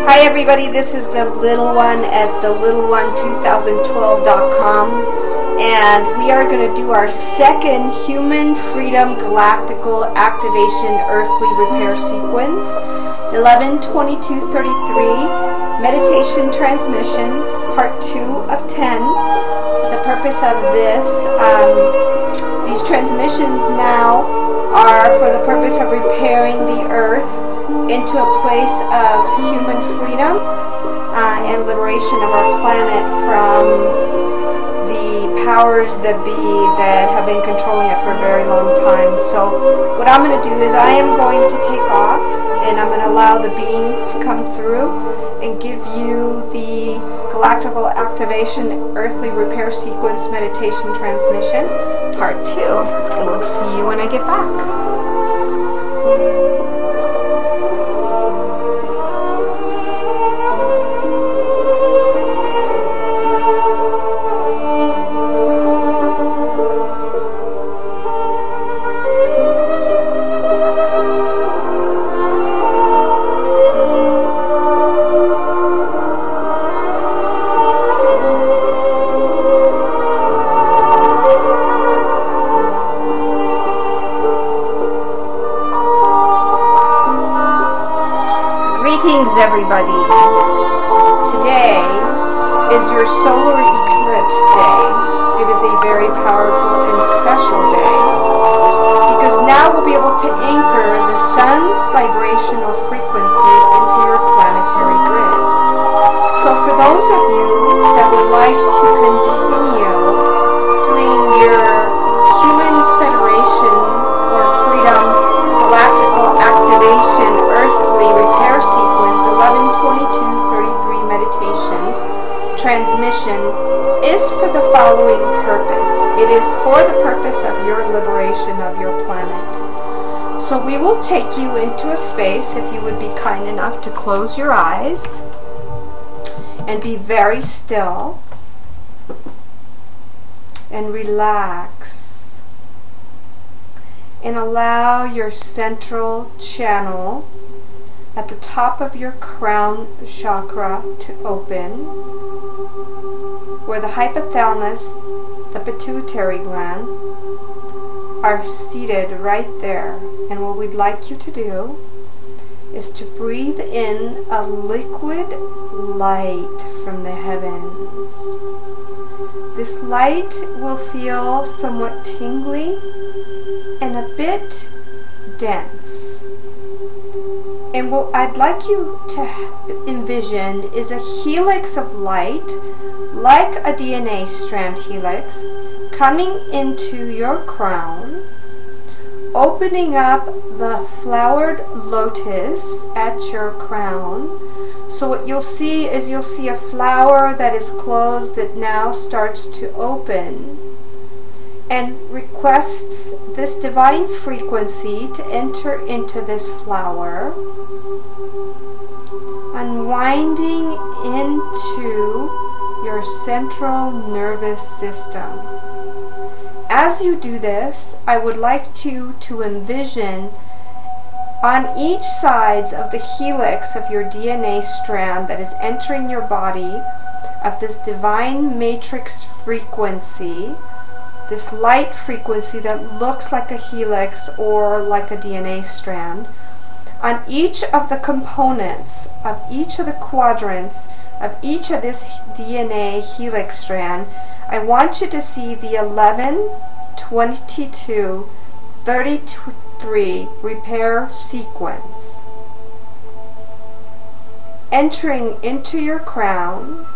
Hi everybody, this is the little one at thelittle12012.com, and we are going to do our second Human Freedom Galactical Activation Earthly Repair Sequence, 11/22/33, Meditation Transmission, Part 2 of 10. The purpose of these transmissions now are for the purpose of repairing the Earth into a place of human freedom and liberation of our planet from the powers that be that have been controlling it for a very long time. So what I'm going to do is I am going to take off and I'm going to allow the beings to come through and give you the Galactical Activation Earthly Repair Sequence Meditation Transmission Part 2. And we'll see you when I get back. Greetings everybody. Today is your solar eclipse day. It is a very powerful and special day because now we'll be able to anchor the sun's vibrational frequency into your planetary grid. So for those of you that would like to continue doing your Human Federation or Freedom Galactical Activation Earthly Repair Sequence 11/22/33 Meditation Transmission is for the following purpose. It is for the purpose of your liberation of your planet. So we will take you into a space, if you would be kind enough to close your eyes and be very still and relax. And allow your central channel at the top of your crown chakra to open, where the hypothalamus, the pituitary gland, are seated right there. And what we'd like you to do is to breathe in a liquid light from the heavens. This light will feel somewhat tingly and a bit dense. And what I'd like you to envision is a helix of light, like a DNA strand helix, coming into your crown, opening up the flowered lotus at your crown. So what you'll see is you'll see a flower that is closed that now starts to open and requests this divine frequency to enter into this flower, unwinding into your central nervous system. As you do this, I would like you to envision on each sides of the helix of your DNA strand that is entering your body of this divine matrix frequency, this light frequency that looks like a helix or like a DNA strand. On each of the components of each of the quadrants of each of this DNA helix strand, I want you to see the 11/22/33 repair sequence entering into your crown.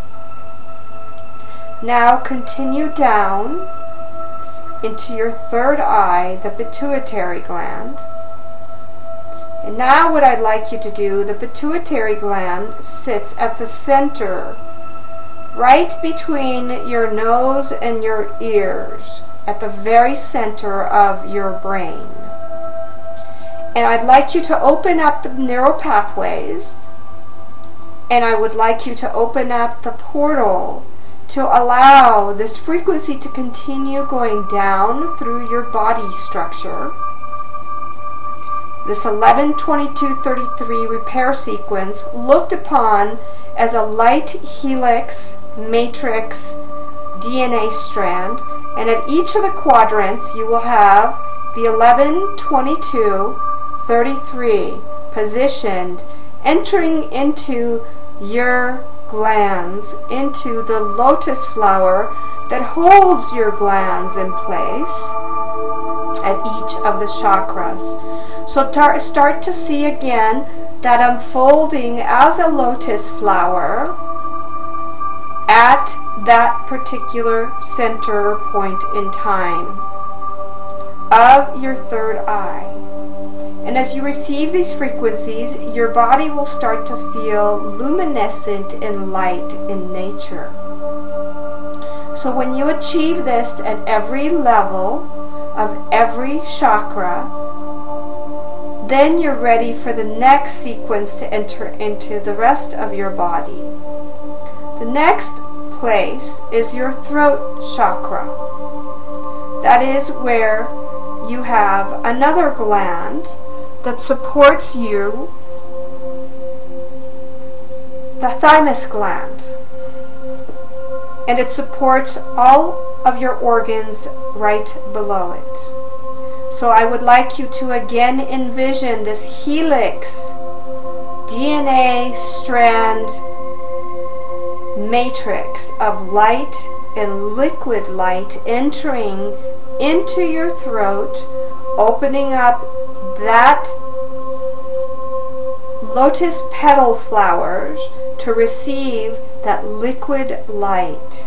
Now continue down into your third eye, the pituitary gland. And now what I'd like you to do, the pituitary gland sits at the center, right between your nose and your ears, at the very center of your brain. And I'd like you to open up the neural pathways, and I would like you to open up the portal to allow this frequency to continue going down through your body structure this 11, 22, 33 repair sequence looked upon as a light helix matrix DNA strand, and at each of the quadrants you will have the 11, 22, 33 positioned, entering into your glands, into the lotus flower that holds your glands in place at each of the chakras. So start to see again that unfolding as a lotus flower at that particular center or point in time of your third eye. And as you receive these frequencies, your body will start to feel luminescent in light in nature. So when you achieve this at every level of every chakra, then you're ready for the next sequence to enter into the rest of your body. The next place is your throat chakra. That is where you have another gland that supports you, the thymus gland, and it supports all of your organs right below it. So I would like you to again envision this helix DNA strand matrix of light and liquid light entering into your throat, opening up that lotus petal flowers to receive that liquid light.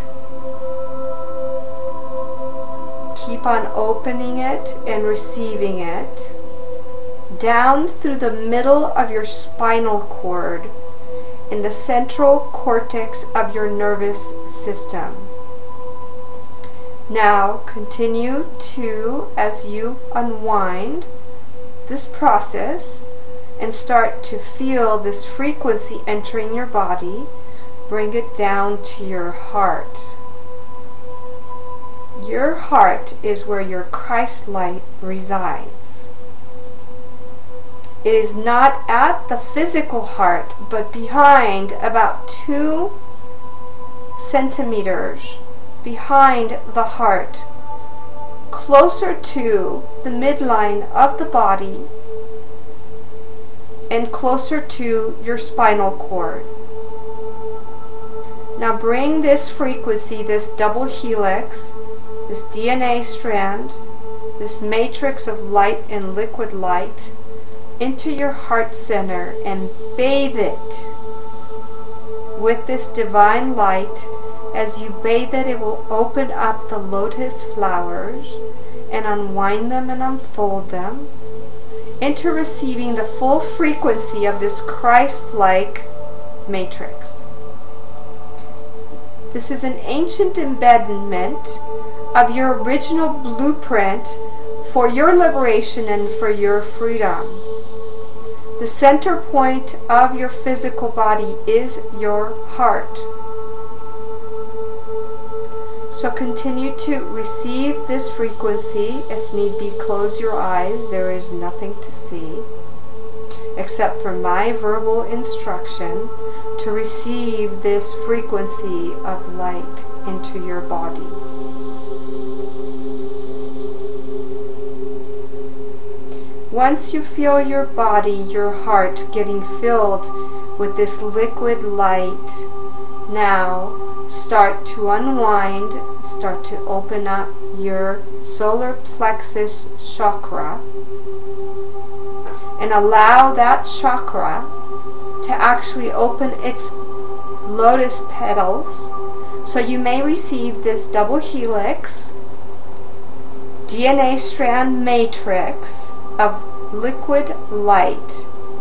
Keep on opening it and receiving it down through the middle of your spinal cord in the central cortex of your nervous system. Now continue to, as you unwind this process and start to feel this frequency entering your body, bring it down to your heart. Your heart is where your Christ light resides. It is not at the physical heart, but behind, about 2 centimeters behind the heart, closer to the midline of the body and closer to your spinal cord. Now bring this frequency, this double helix, this DNA strand, this matrix of light and liquid light, into your heart center and bathe it with this divine light. As you bathe it, it will open up the lotus flowers and unwind them and unfold them into receiving the full frequency of this Christ-like matrix. This is an ancient embodiment of your original blueprint for your liberation and for your freedom. The center point of your physical body is your heart. So continue to receive this frequency. If need be, close your eyes. There is nothing to see except for my verbal instruction to receive this frequency of light into your body. Once you feel your body, your heart getting filled with this liquid light, now start to unwind, start to open up your solar plexus chakra and allow that chakra to actually open its lotus petals. So you may receive this double helix DNA strand matrix of liquid light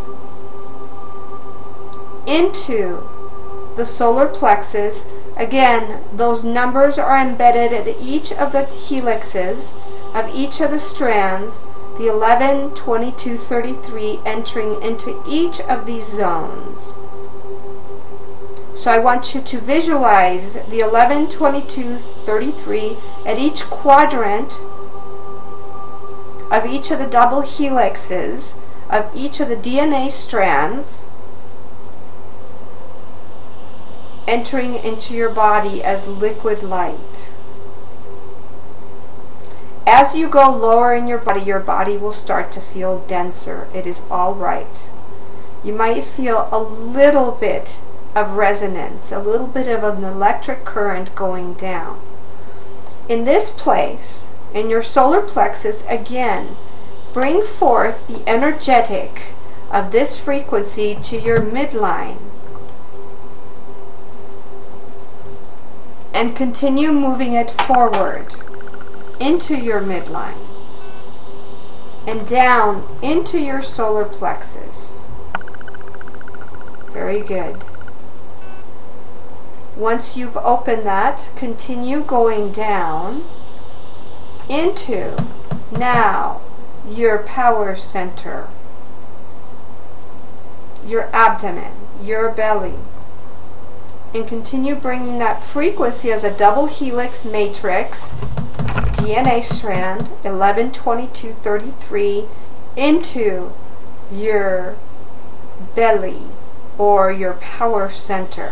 into the solar plexus. Again, those numbers are embedded at each of the helixes of each of the strands, the 11, 22, 33 entering into each of these zones. So I want you to visualize the 11, 22, 33 at each quadrant of each of the double helixes of each of the DNA strands entering into your body as liquid light. As you go lower in your body will start to feel denser. It is all right. You might feel a little bit of resonance, a little bit of an electric current going down. In this place, in your solar plexus, again, bring forth the energetic of this frequency to your midline. And continue moving it forward into your midline and down into your solar plexus. Very good. Once you've opened that, continue going down into now your power center, your abdomen, your belly, and continue bringing that frequency as a double helix matrix DNA strand 112233 into your belly or your power center.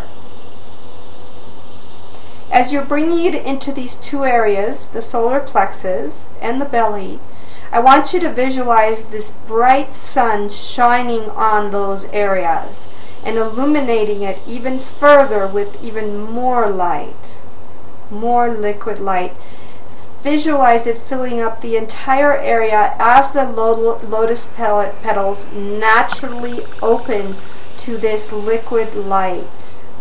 As you're bringing it into these two areas, the solar plexus and the belly, I want you to visualize this bright sun shining on those areas and illuminating it even further with even more light, more liquid light. Visualize it filling up the entire area as the lotus petals naturally open to this liquid light.